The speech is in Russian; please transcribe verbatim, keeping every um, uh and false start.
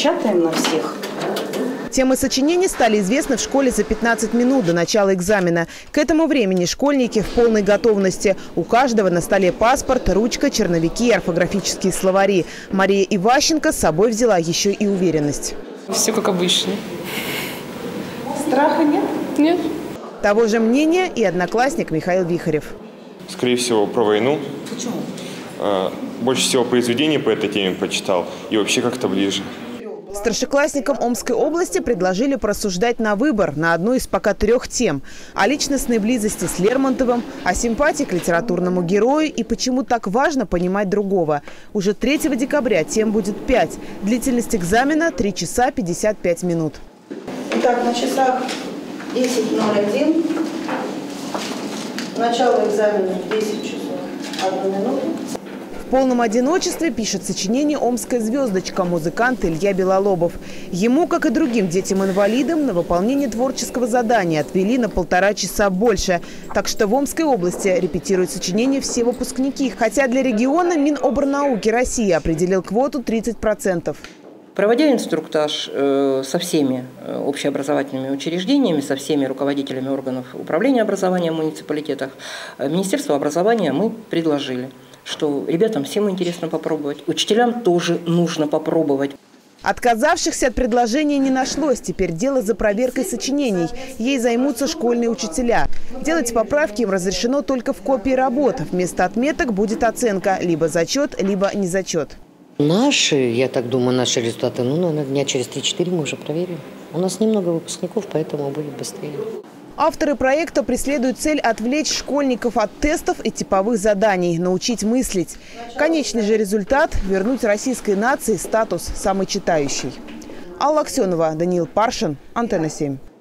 напечатаем на всех. Темы сочинений стали известны в школе за пятнадцать минут до начала экзамена. К этому времени школьники в полной готовности. У каждого на столе паспорт, ручка, черновики, орфографические словари. Мария Иващенко с собой взяла еще и уверенность. Все как обычно. Страха нет? Нет. Того же мнения и одноклассник Михаил Вихарев. Скорее всего, про войну. Почему? Больше всего произведений по этой теме почитал и вообще как-то ближе. Старшеклассникам Омской области предложили порассуждать на выбор на одну из пока трех тем. О личностной близости с Лермонтовым, о симпатии к литературному герою и почему так важно понимать другого. Уже третьего декабря тем будет пять. Длительность экзамена – три часа пятьдесят пять минут. Итак, на часах десять ноль один. Начало экзамена в десять часов одну минуту. В полном одиночестве пишет сочинение «Омская звездочка» музыкант Илья Белолобов. Ему, как и другим детям-инвалидам, на выполнение творческого задания отвели на полтора часа больше. Так что в Омской области репетируют сочинения все выпускники. Хотя для региона Минобрнауки России определил квоту тридцать процентов. Проводя инструктаж со всеми общеобразовательными учреждениями, со всеми руководителями органов управления образованием в муниципалитетах, Министерству образования мы предложили, что ребятам всем интересно попробовать, учителям тоже нужно попробовать. Отказавшихся от предложения не нашлось. Теперь дело за проверкой сочинений. Ей займутся школьные учителя. Делать поправки им разрешено только в копии работ. Вместо отметок будет оценка – либо зачет, либо не зачет. Наши, я так думаю, наши результаты, ну, наверное, дня через три-четыре мы уже проверим. У нас немного выпускников, поэтому будет быстрее. Авторы проекта преследуют цель отвлечь школьников от тестов и типовых заданий, научить мыслить. Конечный же результат – вернуть российской нации статус самой читающей. Алла Аксенова, Даниил Паршин, Антенна семь.